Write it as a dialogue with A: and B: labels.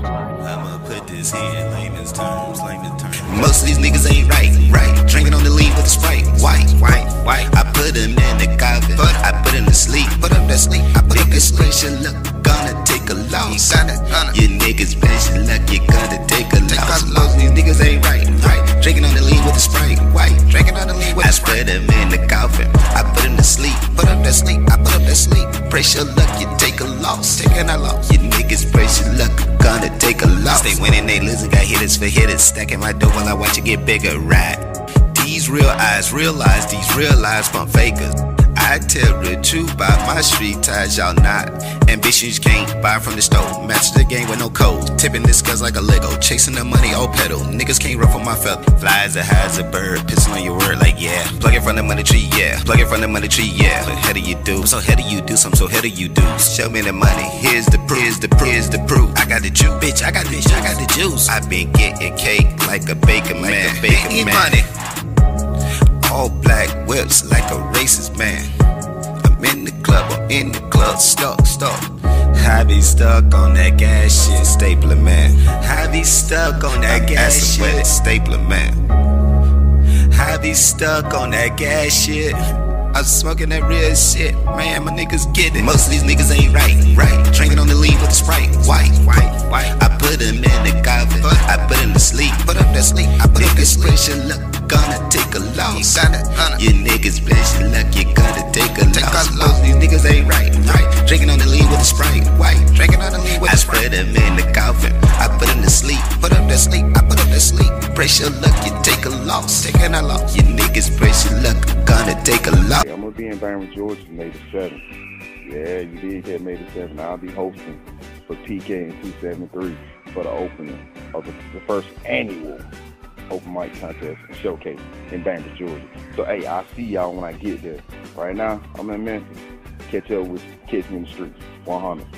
A: I'ma put this here in layman's terms, Most of these niggas ain't right. Drinking on the lean with the Sprite, white. I put them in the coffin, I put them to sleep, niggas special luck, gonna take a loss. You niggas special luck, you gonna take a loss. Most of these niggas ain't right. Drinking on the lean with the Sprite, white. I put them in the coffin, I put them to sleep, Pressure luck, you take a loss. You niggas pressure luck, gonna take a loss. Stay winning, they losing, got hitters for hitters. Stacking my dough while I watch it get bigger, right? These real eyes realize these real lives from fakers. I tell the truth about my street ties, y'all not. Ambitions can't buy from the store. Match the game with no code. Tipping this cuz like a Lego. Chasing the money, all pedal. Niggas can't ruffle my feather. Fly as a high as a bird. Pissing on your word like yeah. Plug it from the money tree, yeah. What head of you do? So head of you do, some so head of you do. Show me the money, here's the proof. I got the juice, bitch, I got the juice. I been getting cake like a baker man. Money. All black whips like a racist man. I'm in the club, stuck. I be stuck on that gas shit, stapler man. I be stuck on that gas shit, stapler man. I be stuck on that gas shit. I'm smoking that real shit, man, my niggas get it. Most of these niggas ain't right. Drinking on the lean with the Sprite, white. I put them in the coffin, I put them to sleep, niggas pressure luck, gonna take a loss. You niggas pressure luck, you gonna take a loss. Most of these niggas ain't right. Drinking on the lean with the Sprite, white. I put them in the coffin, I put them to sleep, Pressure luck, you take a loss. You niggas pressure luck, gonna take a loss.
B: I'm gonna be in Bainbridge, Georgia, May the 7th. Yeah, you did hit May the 7th. I'll be hosting for PK and 273 for the opening of the first annual open mic contest and showcase in Bainbridge, Georgia. So hey, I'll see y'all when I get there. Right now, I'm in Memphis. Catch me in the streets. 100.